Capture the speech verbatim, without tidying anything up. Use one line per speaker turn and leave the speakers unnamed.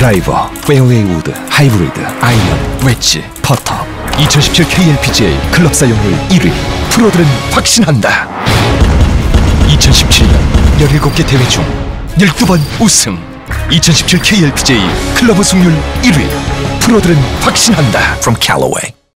드라이버, 페어웨이 우드, 하이브리드, 아이언, 웨지, 퍼터. 이천십칠 케이엘피지에이 클럽 사용률 일 위. 프로들은 확신한다. 이천십칠 년 열일곱 개 대회 중 열두 번 우승. 이천십칠 케이엘피지에이 클럽 우승률 일 위. 프로들은 확신한다. From Callaway.